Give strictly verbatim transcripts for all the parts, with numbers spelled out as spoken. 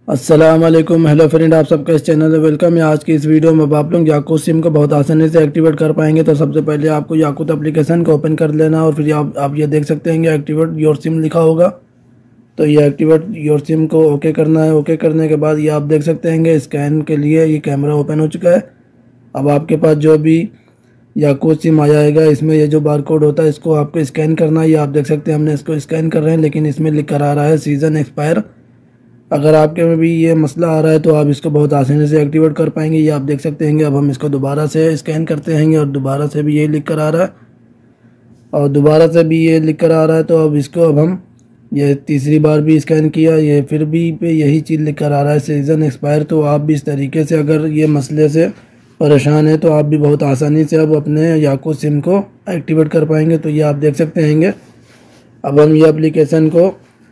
अस्सलाम वालेकुम, hello friend, आप सबका इस चैनल में वेलकम है। आज की इस वीडियो में आप लोग याकूत सिम को बहुत आसानी से एक्टिवेट कर पाएंगे। तो सबसे पहले आपको याकूत एप्लीकेशन को ओपन कर लेना और फिर आप आप ये देख सकते हैं एक्टिवेट योर सिम लिखा होगा। तो ये एक्टिवेट योर सिम को ओके करना है। ओके करने के बाद ये आप देख सकते हैं स्कैन के लिए ये कैमरा ओपन हो चुका है। अब आपके पास जो भी याकूत सिम आ जाएगा, इसमें ये जो बार कोड होता है इसको आपको स्कैन करना है। ये आप देख सकते हैं हमने इसको स्कैन कर रहे हैं, लेकिन इसमें लिख कर आ रहा है सीज़न एक्सपायर। अगर आपके में भी ये मसला आ रहा है तो आप इसको बहुत आसानी से एक्टिवेट कर पाएंगे। ये आप देख सकते हैं। अब हम इसको दोबारा से स्कैन करते हैं और दोबारा से भी ये लिख कर आ रहा है और दोबारा से भी ये लिख कर आ रहा है। तो अब इसको अब हम ये तीसरी बार भी स्कैन किया, ये फिर भी पे यही चीज़ लिख कर आ रहा है सीज़न एक्सपायर। तो आप भी इस तरीके से अगर ये मसले से परेशान है तो आप भी बहुत आसानी से अब अपने याकूत सिम को एक्टिवेट कर पाएंगे। तो ये आप देख सकते हैं। अब हम ये एप्लीकेशन को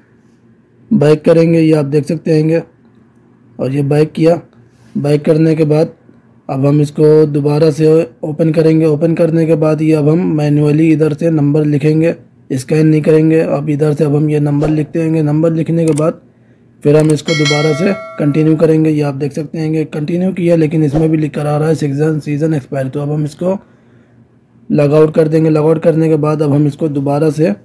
बैक करेंगे, ये आप देख सकते हैं। और ये बैक किया। बैक करने के बाद अब हम इसको दोबारा से ओपन करेंगे। ओपन करने के बाद ये अब हम मैन्युअली इधर से नंबर लिखेंगे, स्कैन नहीं करेंगे। अब इधर से अब हम ये नंबर लिखते हैं। नंबर लिखने के बाद फिर हम इसको दोबारा से कंटिन्यू करेंगे। ये आप देख सकते हैं कंटिन्यू किया, लेकिन इसमें भी लिख कर आ रहा है सीजन सीज़न एक्सपायर। तो अब हम इसको लॉग आउट कर देंगे। लॉग आउट करने के बाद अब हम इसको दोबारा से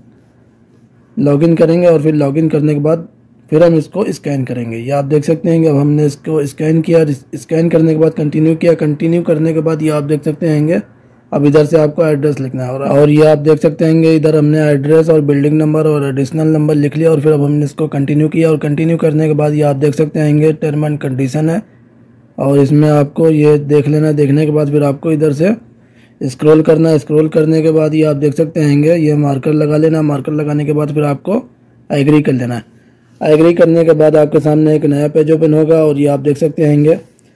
लॉगिन करेंगे और फिर लॉगिन करने के बाद फिर हम इसको स्कैन करेंगे। ये आप देख सकते हैं। अब हमने इसको स्कैन किया, स्कैन करने के बाद कंटिन्यू किया। कंटिन्यू करने के बाद ये आप देख सकते हैं अब इधर से आपको एड्रेस लिखना है। और ये आप देख सकते हैं इधर हमने एड्रेस और बिल्डिंग नंबर और एडिशनल नंबर लिख लिया। और फिर अब हमने इसको कंटिन्यू किया और कंटिन्यू करने के बाद ये आप देख सकते हैं टर्म एंड कंडीशन है और इसमें आपको ये देख लेना। देखने के बाद फिर आपको इधर से स्क्रॉल करना है। स्क्रॉल करने के बाद ये आप देख सकते हैं ये मार्कर लगा लेना। मार्कर लगाने के बाद फिर आपको एग्री कर लेना है। एग्री करने के बाद आपके सामने एक नया पेज ओपन होगा और ये आप देख सकते हैं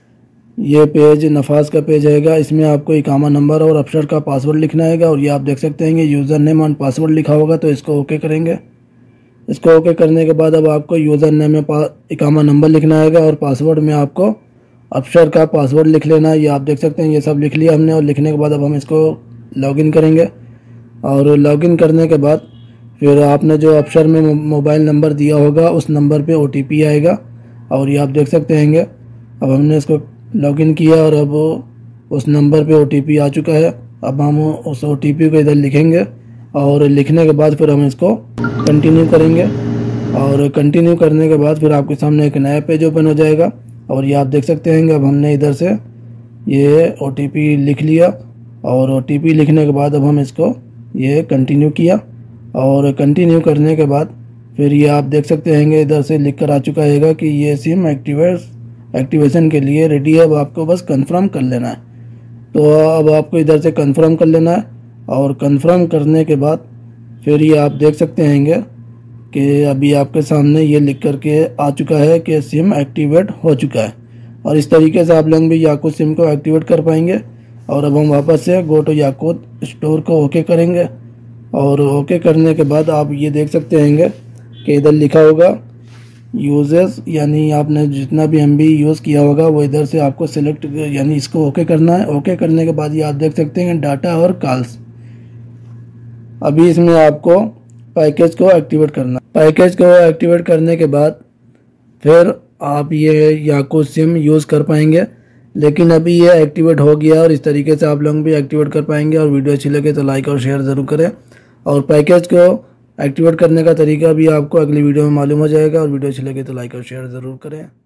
ये पेज नफाज का पेज रहेगा। इसमें आपको इकामा नंबर और अफसर का पासवर्ड लिखना है और ये आप देख सकते हैं यूज़र नेम और पासवर्ड लिखा होगा। तो इसको ओके करेंगे। इसको ओके करने के बाद अब आपको यूज़र नेम में इकामा नंबर लिखना है और पासवर्ड में आपको अफसर का पासवर्ड लिख लेना है। ये आप देख सकते हैं ये सब लिख लिया हमने। और लिखने के बाद अब हम इसको लॉगिन करेंगे और लॉगिन करने के बाद फिर आपने जो अफसर में मोबाइल नंबर दिया होगा उस नंबर पे ओटीपी आएगा और ये आप देख सकते हैं। अब हमने इसको लॉगिन किया और अब उस नंबर पे ओटीपी आ चुका है। अब हम उस ओटीपी को इधर लिखेंगे और लिखने के बाद फिर हम इसको कंटिन्यू करेंगे। और कंटिन्यू करने के बाद फिर आपके सामने एक नया पेज ओपन हो जाएगा और ये आप देख सकते हैं अब हमने इधर से ये ओटीपी लिख लिया और ओटीपी लिखने के बाद अब हम इसको ये कंटिन्यू किया। और कंटिन्यू करने के बाद फिर ये आप देख सकते हैं इधर से लिख कर आ चुका है कि ये सिम एक्टिवेट एक्टिवेशन के लिए रेडी है। अब आपको बस कंफर्म कर लेना है। तो अब आपको इधर से कंफर्म कर लेना है और कंफर्म करने के बाद फिर ये आप देख सकते हैं कि अभी आपके सामने ये लिख कर के आ चुका है कि सिम एक्टिवेट हो चुका है। और इस तरीके से आप लोग भी याकूत सिम को एक्टिवेट कर पाएंगे। और अब हम वापस से गो टू याकूत स्टोर को ओके करेंगे और ओके करने के बाद आप ये देख सकते हैं कि इधर लिखा होगा यूजेस, यानी आपने जितना भी एमबी यूज़ किया होगा वो इधर से आपको सिलेक्ट यानी इसको ओके करना है। ओके करने के बाद ये आप देख सकते हैं डाटा और कॉल्स। अभी इसमें आपको पैकेज को एक्टिवेट करना है। पैकेज को एक्टिवेट करने के बाद फिर आप ये याकूत सिम यूज़ कर पाएंगे। लेकिन अभी ये एक्टिवेट हो गया और इस तरीके से आप लोग भी एक्टिवेट कर पाएंगे। और वीडियो अच्छी लगे तो लाइक और शेयर ज़रूर करें। और पैकेज को एक्टिवेट करने का तरीका भी आपको अगली वीडियो में मालूम हो जाएगा। और वीडियो अच्छी लगे तो लाइक और शेयर ज़रूर करें।